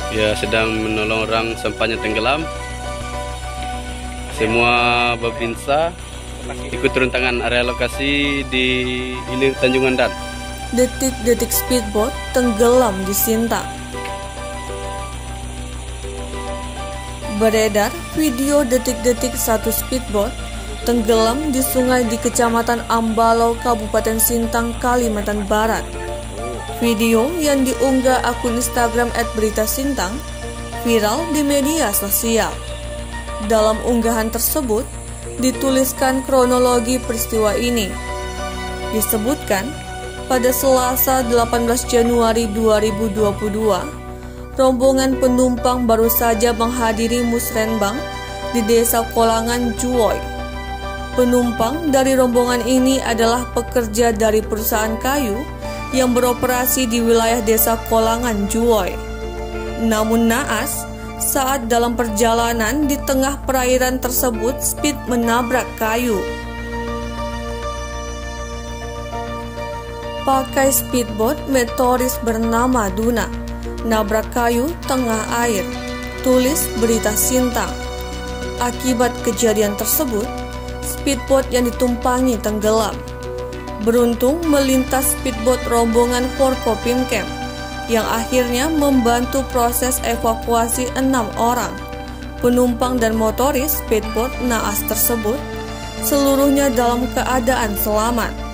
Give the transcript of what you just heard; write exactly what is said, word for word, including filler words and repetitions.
Ya, sedang menolong orang sampahnya tenggelam. Semua babinsa ikut turun tangan area lokasi di Ilir Tanjungan Dan. Detik-detik speedboat tenggelam di Sintang. Beredar video detik-detik satu speedboat tenggelam di sungai di Kecamatan Ambalo, Kabupaten Sintang, Kalimantan Barat. Video yang diunggah akun Instagram et berita sintang viral di media sosial. Dalam unggahan tersebut dituliskan kronologi peristiwa ini. Disebutkan pada Selasa delapan belas Januari dua ribu dua puluh dua, rombongan penumpang baru saja menghadiri musrenbang di Desa Kolangan, Juwoy. Penumpang dari rombongan ini adalah pekerja dari perusahaan kayu yang beroperasi di wilayah Desa Kolangan, Juwoy. Namun naas, saat dalam perjalanan di tengah perairan tersebut speed menabrak kayu. Pakai speedboat Meteoris bernama Duna, nabrak kayu tengah air, tulis berita Sintang. Akibat kejadian tersebut, speedboat yang ditumpangi tenggelam. Beruntung melintas speedboat rombongan Forkopimkem yang akhirnya membantu proses evakuasi enam orang penumpang dan motoris speedboat naas tersebut, seluruhnya dalam keadaan selamat.